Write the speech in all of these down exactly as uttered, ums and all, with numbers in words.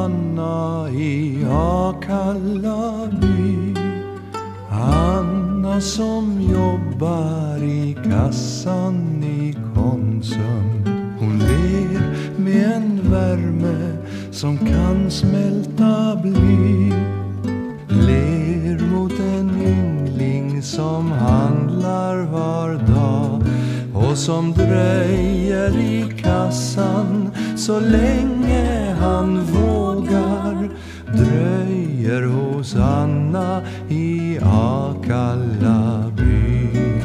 Anna i Akalla by. Anna som jobbar i kassan i Konsum. Hon ler med en värme som kan smälta bly. Ler mot en yngling som handlar var dag och som dröjer i kassan så länge han vågar. Dröjer hos Anna i Akalla by.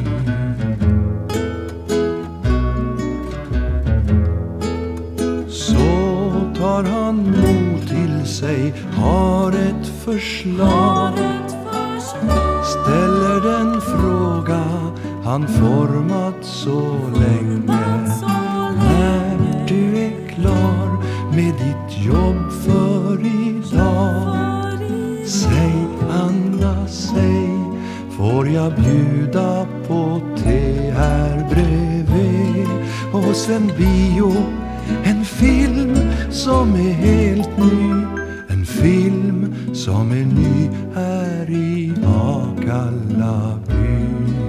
Så tar han mod till sig, har ett förslag. Ställer den fråga han format så länge. När du är klar med ditt jobb för idag, säg Anna, säg, får jag bjuda på te här bredvid? Och sen bio, en film som är helt ny. En film som är ny här i Akalla by.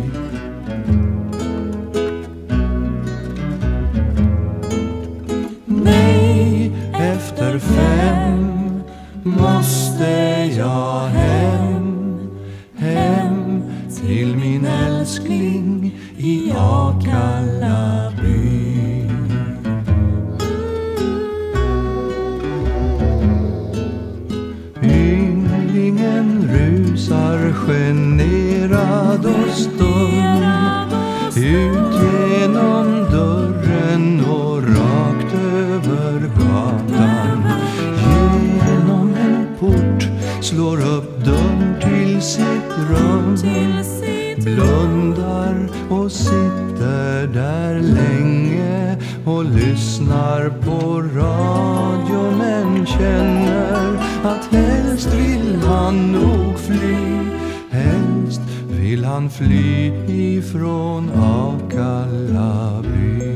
Nej, efter fem måste jag hem. Hem till min älskling i Akalla by. Ynglingen rusar generad och stum ut genom dörren och rakt över gatan. Genom en port slår upp dörren till sitt rum. Blundar och sitter där länge och lyssnar på radio, men känner att helst vill han nog fly. Helst vill han fly ifrån Akalla by.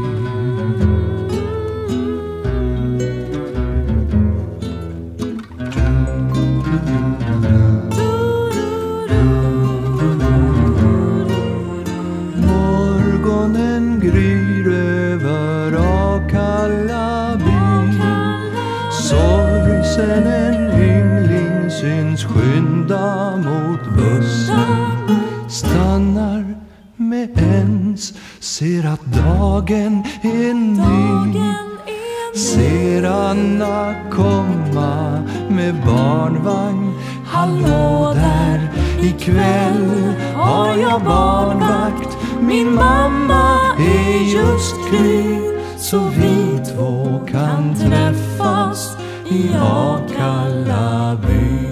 Morgonen gryr över Akalla by. Sorgsen en yngling syns skynda mot bussen. Stannar med ens, ser att dagen är ny. Ser Anna komma med barnvagn. Hallå där, ikväll har jag barnvakt. Min mamma är just kry, så vi två kan träffas i Akalla by.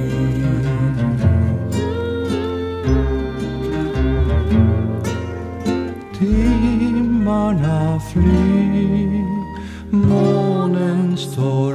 Timmarna flyr, månen står